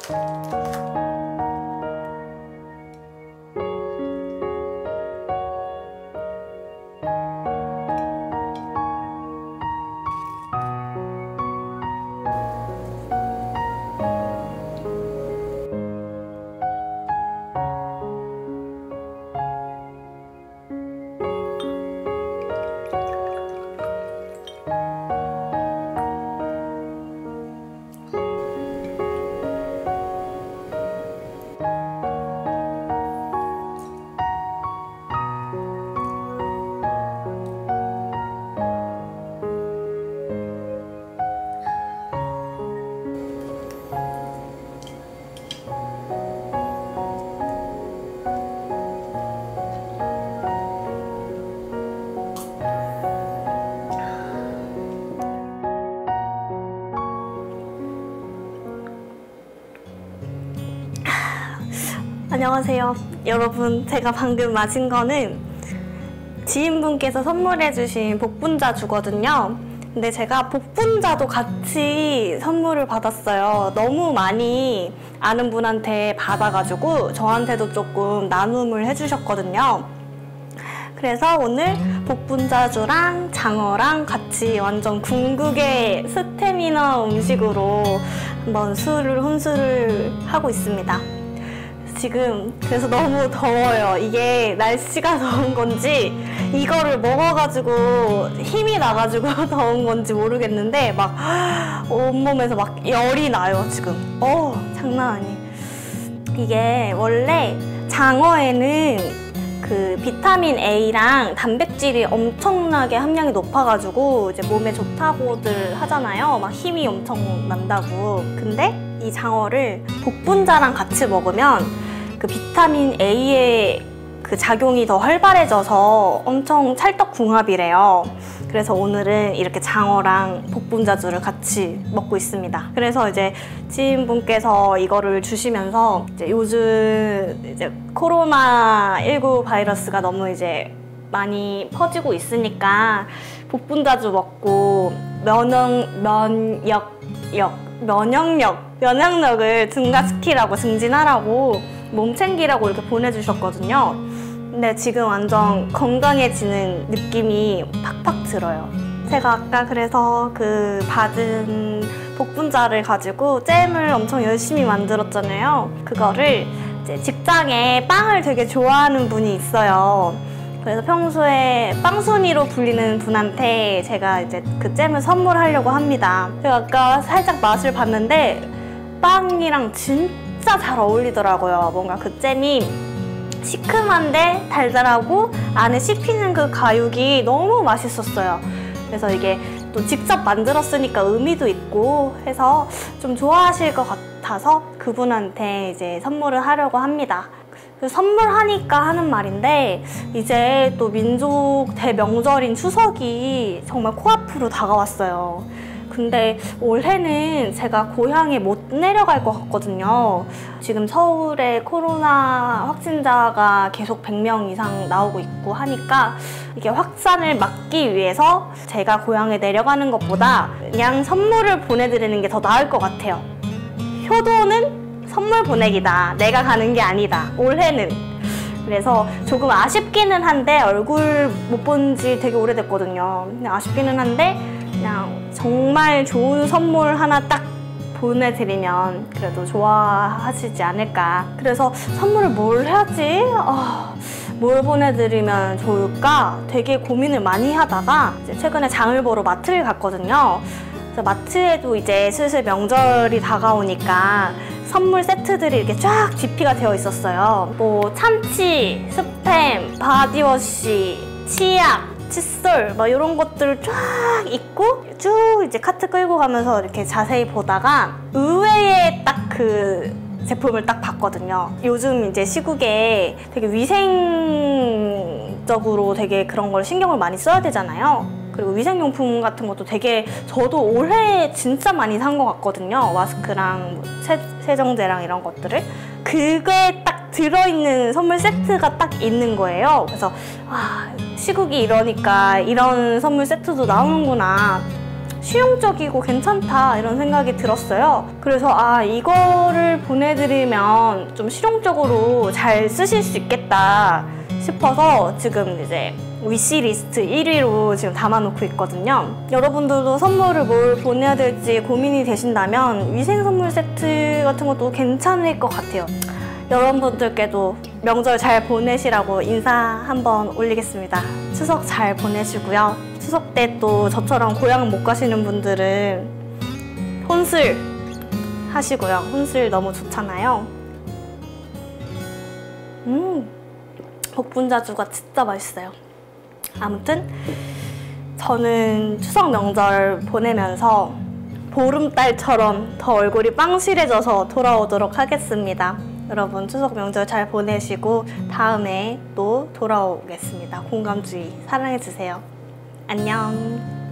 안녕하세요. 여러분, 제가 방금 마신 거는 지인분께서 선물해주신 복분자주거든요. 근데 제가 복분자도 같이 선물을 받았어요. 너무 많이 아는 분한테 받아가지고 저한테도 조금 나눔을 해주셨거든요. 그래서 오늘 복분자주랑 장어랑 같이 완전 궁극의 스태미너 음식으로 한번 혼술을 하고 있습니다. 지금 그래서 너무 더워요. 이게 날씨가 더운 건지 이거를 먹어가지고 힘이 나가지고 더운 건지 모르겠는데 막 온몸에서 막 열이 나요 지금. 장난 아니에요. 이게 원래 장어에는 그 비타민 A랑 단백질이 엄청나게 함량이 높아가지고 이제 몸에 좋다고들 하잖아요. 막 힘이 엄청 난다고. 근데 이 장어를 복분자랑 같이 먹으면 그 비타민 A의 그 작용이 더 활발해져서 엄청 찰떡궁합이래요. 그래서 오늘은 이렇게 장어랑 복분자주를 같이 먹고 있습니다. 그래서 이제 지인분께서 이거를 주시면서 이제 요즘 이제 코로나19 바이러스가 너무 이제 많이 퍼지고 있으니까 복분자주 먹고 면역력을 증가시키라고 증진하라고 몸 챙기라고 이렇게 보내주셨거든요. 근데 지금 완전 건강해지는 느낌이 팍팍 들어요. 제가 아까 그래서 그 받은 복분자를 가지고 잼을 엄청 열심히 만들었잖아요. 그거를 이제 직장에 빵을 되게 좋아하는 분이 있어요. 그래서 평소에 빵순이로 불리는 분한테 제가 이제 그 잼을 선물하려고 합니다. 제가 아까 살짝 맛을 봤는데 빵이랑 진짜 잘 어울리더라고요. 뭔가 그 잼이 시큼한데 달달하고 안에 씹히는 그 가육이 너무 맛있었어요. 그래서 이게 또 직접 만들었으니까 의미도 있고 해서 좀 좋아하실 것 같아서 그분한테 이제 선물을 하려고 합니다. 선물하니까 하는 말인데 이제 또 민족 대명절인 추석이 정말 코앞으로 다가왔어요. 근데 올해는 제가 고향에 못 내려갈 것 같거든요. 지금 서울에 코로나 확진자가 계속 100명 이상 나오고 있고 하니까 이게 확산을 막기 위해서 제가 고향에 내려가는 것보다 그냥 선물을 보내드리는 게 더 나을 것 같아요. 효도는 선물 보내기다. 내가 가는 게 아니다. 올해는. 그래서 조금 아쉽기는 한데 얼굴 못 본 지 되게 오래됐거든요. 아쉽기는 한데 그냥 정말 좋은 선물 하나 딱 보내드리면 그래도 좋아하시지 않을까. 그래서 선물을 뭘 해야지? 뭘 보내드리면 좋을까? 되게 고민을 많이 하다가 이제 최근에 장을 보러 마트를 갔거든요. 그래서 마트에도 이제 슬슬 명절이 다가오니까 선물 세트들이 이렇게 쫙 디피가 되어 있었어요. 뭐 참치, 스팸, 바디워시, 치약, 칫솔 막 이런 것들 쫙 있고 쭉 이제 카트 끌고 가면서 이렇게 자세히 보다가 의외의 딱 그 제품을 딱 봤거든요. 요즘 이제 시국에 되게 위생적으로 되게 그런 걸 신경을 많이 써야 되잖아요. 그리고 위생용품 같은 것도 되게 저도 올해 진짜 많이 산 것 같거든요. 마스크랑 세정제랑 이런 것들을. 그게 딱 들어있는 선물 세트가 딱 있는 거예요. 그래서 시국이 이러니까 이런 선물 세트도 나오는구나 실용적이고 괜찮다 이런 생각이 들었어요. 그래서 이거를 보내드리면 좀 실용적으로 잘 쓰실 수 있겠다 싶어서 지금 이제 위시리스트 1위로 지금 담아놓고 있거든요. 여러분들도 선물을 뭘 보내야 될지 고민이 되신다면 위생 선물 세트 같은 것도 괜찮을 것 같아요. 여러분들께도 명절 잘 보내시라고 인사 한번 올리겠습니다. 추석 잘 보내시고요. 추석 때 또 저처럼 고향 못 가시는 분들은 혼술 하시고요. 혼술 너무 좋잖아요. 복분자주가 진짜 맛있어요. 아무튼 저는 추석 명절 보내면서 보름달처럼 더 얼굴이 빵실해져서 돌아오도록 하겠습니다. 여러분 추석 명절 잘 보내시고 다음에 또 돌아오겠습니다. 공감주의 사랑해주세요. 안녕.